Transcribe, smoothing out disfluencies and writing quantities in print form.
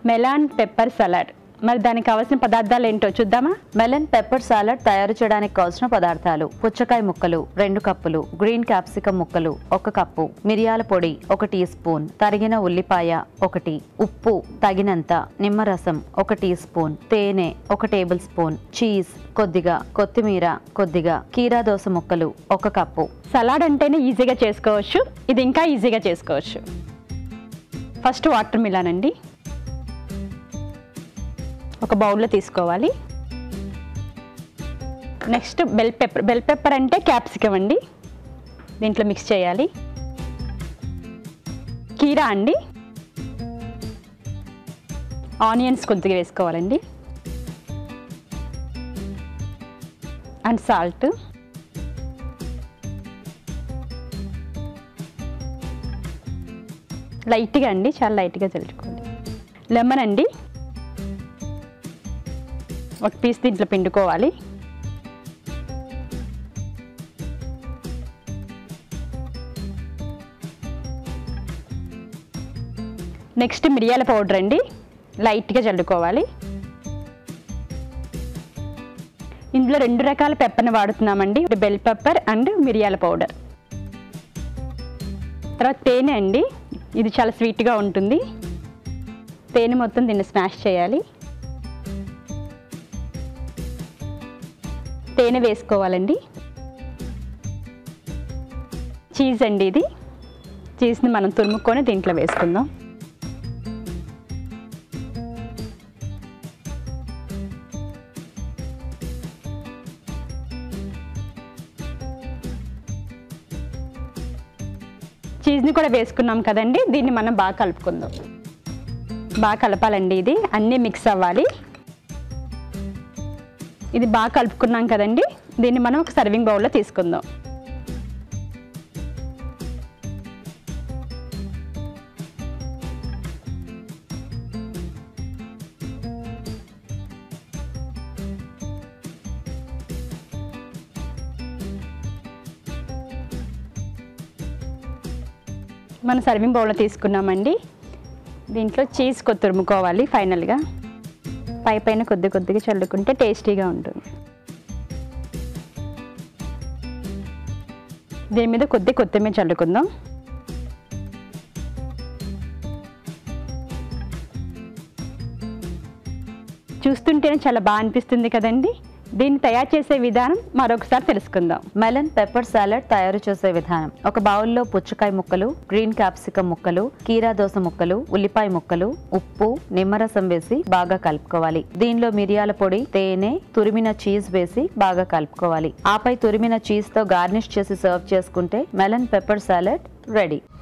Melon pepper salad. మరి దానికి కావాల్సిన పదార్థాలు ఏంటో చూద్దామా? మెలన్ పెప్పర్ సాలడ్ తయారు చేయడానికి కావాల్సిన పదార్థాలు: పుచ్చకాయ ముక్కలు 2 కప్పులు, గ్రీన్ క్యాప్సికమ్ ముక్కలు 1 కప్పు, మిరియాల పొడి 1 టీ స్పూన్, తరిగిన ఉల్లిపాయ 1, ఉప్పు తగినంత, నిమ్మరసం 1 టీ స్పూన్, తేనె 1 టేబుల్ స్పూన్, చీజ్ కొద్దిగా, కొత్తిమీర కొద్దిగా, కీరా దోస ముక్కలు 1 కప్పు. సలాడ్ అంటేనే ఈజీగా చేసుకోవచ్చు, ఇది ఇంకా ఈజీగా చేసుకోవచ్చు. ఫస్ట్ వాటర్ మిలాన్ అండి, ఒక బౌల్లో తీసుకోవాలి. Next bell pepper. Bell pepper అంటే క్యాప్సికమ్ అండి, దీంట్లో మిక్స్ చేయాలి. కీరా అండి, ఆనియన్స్ కొద్దిగా వేసుకోవాలండి, అండ్ సాల్ట్. లైట్గా అండి, చాలా లైట్గా చల్లుకోండి. లెమన్ అండి, 1 పీస్ దీంట్లో పిండుకోవాలి. నెక్స్ట్ మిరియాల పౌడర్ అండి, లైట్గా చల్లుకోవాలి. ఇందులో 2 రకాల పెప్పర్ని వాడుతున్నామండి, బెల్ పెప్పర్ అండ్ మిరియాల పౌడర్. తర్వాత తేనె అండి, ఇది చాలా స్వీట్గా ఉంటుంది. తేనె మొత్తం దీన్ని స్మాష్ చేయాలి. తేనె వేసుకోవాలండి. చీజ్ అండి, ఇది చీజ్ని మనం తురుముకొని దీంట్లో వేసుకుందాం. చీజ్ని కూడా వేసుకున్నాం కదండి, దీన్ని మనం బాగా కలుపుకుందాం. బాగా కలపాలండి, ఇది అన్నీ మిక్స్ అవ్వాలి. ఇది బాగా కలుపుకున్నాం కదండి, దీన్ని మనం ఒక సర్వింగ్ బౌల్లో తీసుకుందాం. మనం సర్వింగ్ బౌల్లో తీసుకున్నామండి. దీంట్లో చీజ్ తురుముకోవాలి. ఫైనల్గా పైన కొద్దిగా చల్లుకుంటే టేస్టీగా ఉంటుంది. దీని మీద కొత్తిమీర చల్లుకుందాం. చూస్తుంటేనే చాలా బాగా అనిపిస్తుంది కదండి. దీన్ని తయారు చేసే విధానం మరొకసారి తెలుసుకుందాం. మెలన్ పెప్పర్ సాలడ్ తయారు చేసే విధానం: ఒక బౌల్లో పుచ్చకాయ ముక్కలు, గ్రీన్ క్యాప్సికమ్ ముక్కలు, కీరా దోస ముక్కలు, ఉల్లిపాయ ముక్కలు, ఉప్పు, నిమ్మరసం వేసి బాగా కలుపుకోవాలి. దీనిలో మిరియాల పొడి, తేనె, తురిమిన చీజ్ వేసి బాగా కలుపుకోవాలి. ఆపై తురిమిన చీజ్ తో గార్నిష్ చేసి సర్వ్ చేసుకుంటే మెలన్ పెప్పర్ సాలడ్ రెడీ.